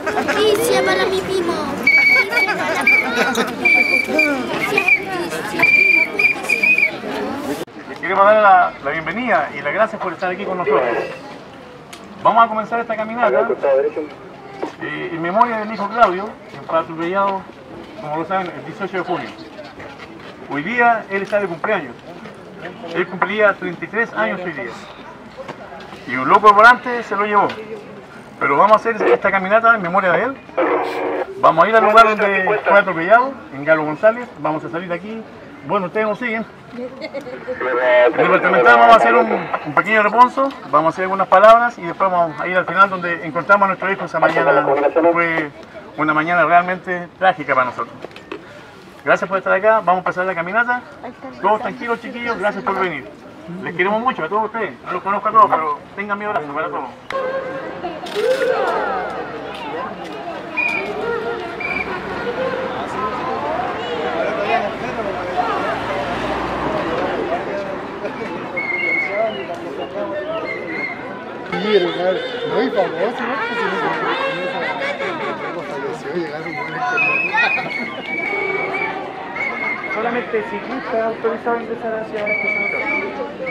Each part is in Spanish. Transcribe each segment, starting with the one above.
Justicia para mi primo. Les queremos dar la bienvenida y las gracias por estar aquí con nosotros. Vamos a comenzar esta caminata en memoria de mi hijo Claudio, que fue atropellado, como lo saben, el 18 de junio. Hoy día él está de cumpleaños. Él cumpliría 33 años hoy día. Y un loco volante se lo llevó. Pero vamos a hacer esta caminata en memoria de él. Vamos a ir al lugar donde fue atropellado, en Galo González. Vamos a salir de aquí. Bueno, ustedes nos siguen. Departamental vamos a hacer un pequeño reponso, vamos a hacer algunas palabras y después vamos a ir al final donde encontramos a nuestro hijo esa mañana. Fue una mañana realmente trágica para nosotros. Gracias por estar acá, vamos a pasar la caminata. Todos tranquilos, chiquillos, gracias por venir. Les queremos mucho a todos ustedes, no los conozco a todos, pero tengan mi abrazo para todos. Muy famoso, ¿no? Falleció, llegaron buenos Solamente ciclistas autorizados a ingresar hacia la estación.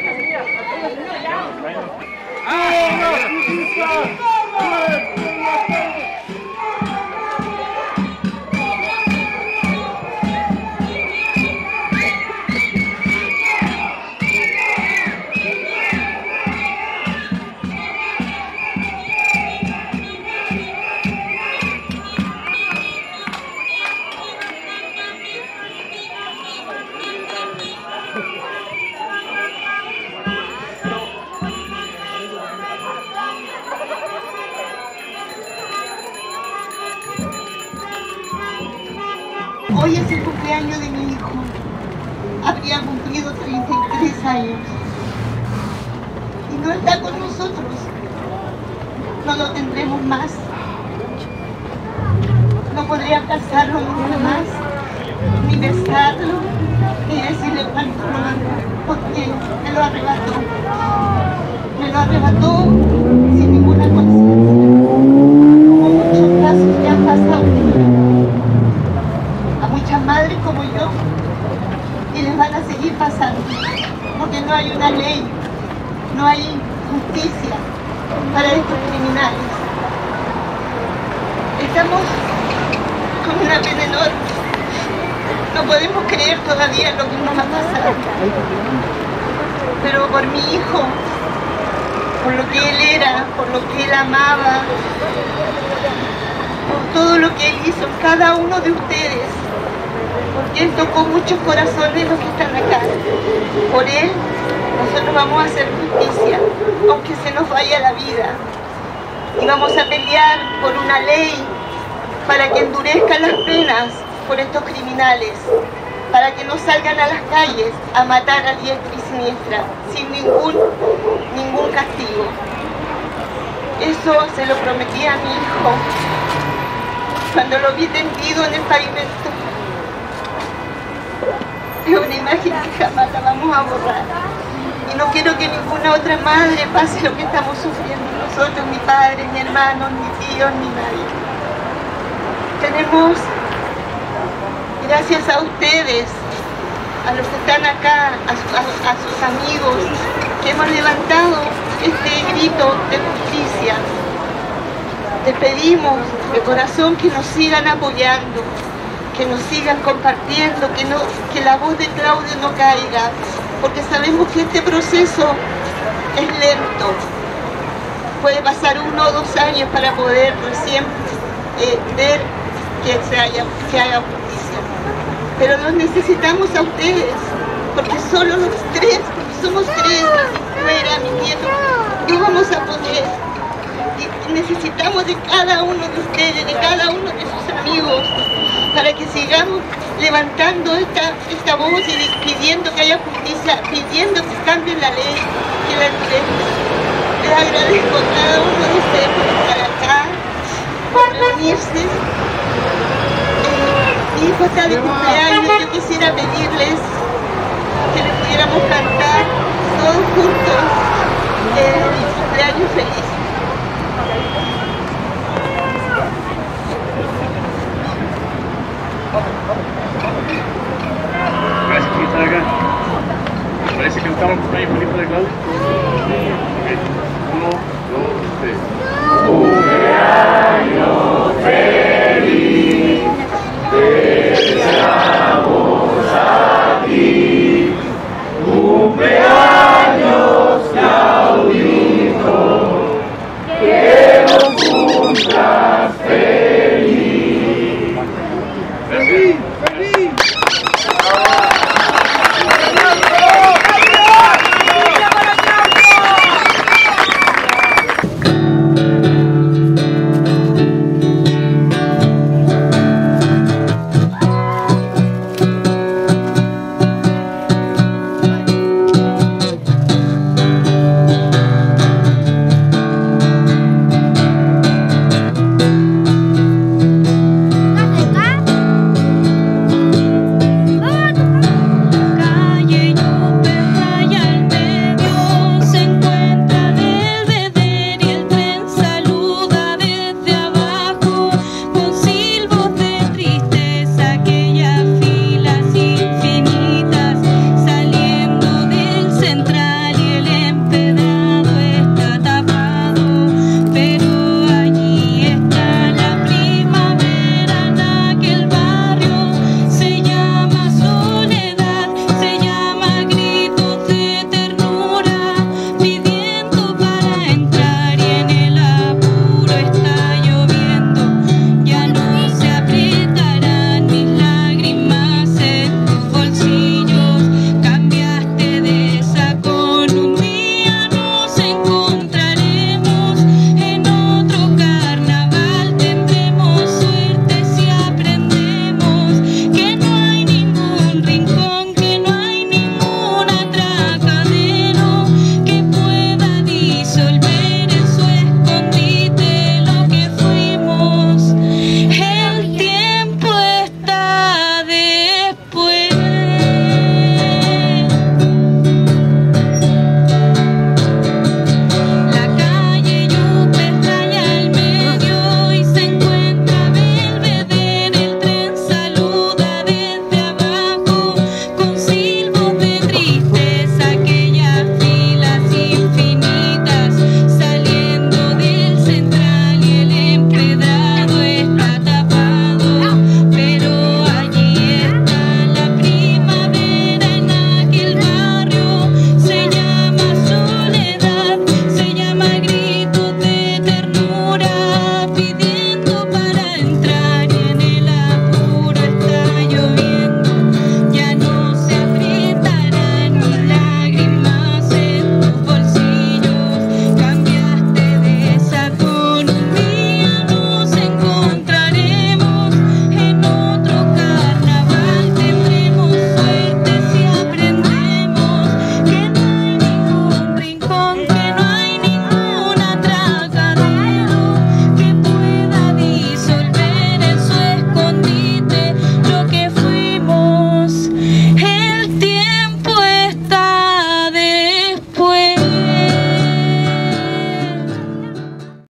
Hoy es el cumpleaños de mi hijo. Habría cumplido 33 años. Y no está con nosotros. No lo tendremos más. No podría abrazarlo nunca más, ni besarlo, ni decirle cuánto lo amo, porque me lo arrebató. Me lo arrebató sin ninguna conciencia. Como muchos casos que han pasado a muchas madres como yo, y les van a seguir pasando, porque no hay una ley, no hay justicia para estos criminales. Estamos con una pena enorme, no podemos creer todavía lo que nos ha pasado, pero por mi hijo, por lo que él era, por lo que él amaba, por todo lo que él hizo, cada uno de ustedes, porque él tocó muchos corazones los que están acá. Por él, nosotros vamos a hacer justicia, aunque se nos vaya la vida. Y vamos a pelear por una ley para que endurezcan las penas por estos criminales, para que no salgan a las calles a matar a diestra y siniestra, sin ningún castigo. Eso se lo prometí a mi hijo cuando lo vi tendido en el pavimento. Es una imagen que jamás la vamos a borrar. Y no quiero que ninguna otra madre pase lo que estamos sufriendo nosotros, mi padre, mi hermano, ni tíos, ni nadie. Tenemos, gracias a ustedes, a los que están acá, a sus amigos, que hemos levantado este grito de justicia. Les pedimos de corazón que nos sigan apoyando, que nos sigan compartiendo, que la voz de Claudio no caiga, porque sabemos que este proceso es lento. Puede pasar 1 o 2 años para poder recién ver que se haga justicia. Pero los necesitamos a ustedes, porque solo los tres, porque somos 3, mi nuera, mi nieto, no vamos a poder. Y necesitamos de cada uno de ustedes, de cada uno de sus amigos, para que sigamos levantando esta voz y pidiendo que haya justicia, pidiendo que cambien la ley, que la endurezcan. Les agradezco a cada uno de ustedes por estar acá, por reunirse. Mi hijo está de cumpleaños, yo quisiera pedirles que le pudiéramos cantar todos juntos el cumpleaños feliz.